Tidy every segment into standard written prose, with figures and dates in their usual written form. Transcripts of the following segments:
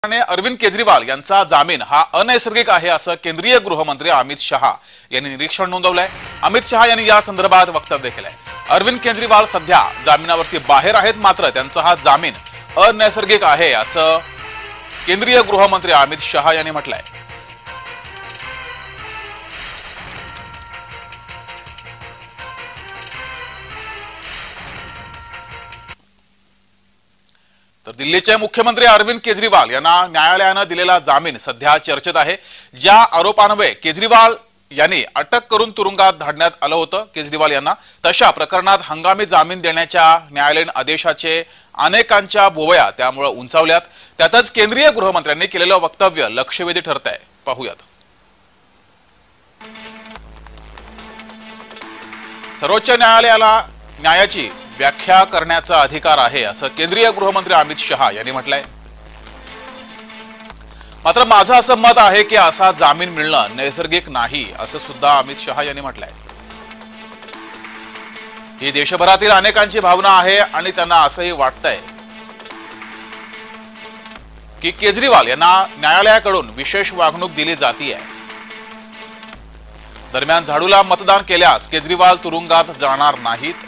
अरविंद केजरीवाल यांचा जामीन हा अनैसर्गिक आहे असं केंद्रीय गृहमंत्री अमित शहा यांनी निरीक्षण नोंदवलंय। अमित शहा यांनी या संदर्भात वक्तव्य केलंय। अरविंद केजरीवाल सध्या जामिनावरती बाहेर आहेत, मात्र त्यांचा हा जामीन अनैसर्गिक आहे असं केंद्रीय गृहमंत्री अमित शहा यांनी म्हटलंय। तर दिल्लीचे मुख्यमंत्री अरविंद केजरीवाल यांना न्यायालयाने दिलेला जामीन सध्या चर्चेत आहे। ज्या आरोपांन्वये केजरीवाल यांनी अटक करून तुरुंगात धाडण्यात आलं होतं केजरीवाल यांना, तशा प्रकरणात हंगामी जामीन देण्याच्या न्यायालयीन आदेशाचे अनेकांच्या भुवया त्यामुळे उंचावल्यात। त्यातच केंद्रीय गृहमंत्र्यांनी केलेलं वक्तव्य लक्षवेधी ठरतंय। पाहूयात। सर्वोच्च न्यायालयाला न्यायाची व्याख्या करण्याचा अधिकार आहे असं केंद्रीय गृहमंत्री अमित शहा यांनी म्हटलंय। मात्र माझं असं मत आहे की असा जामीन मिळणं नैसर्गिक नाही असं सुद्धा अमित शहा यांनी म्हटलंय। ही देशभरातील अनेकांची भावना आहे आणि त्यांना असंही वाटतंय की केजरीवाल यांना न्यायालयाकडून विशेष वागणूक दिली जातीये। दरम्यान झाडूला मतदान केल्यास केजरीवाल तुरुंगात जाणार नाहीत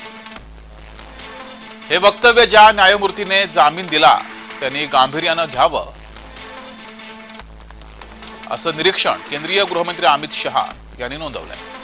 हे वक्तव्य ज्या न्यायमूर्तीने जामीन दिला त्यांनी गांभीर्याने घ्यावं असं निरीक्षण केंद्रीय गृहमंत्री अमित शहा यांनी नोंदवलंय।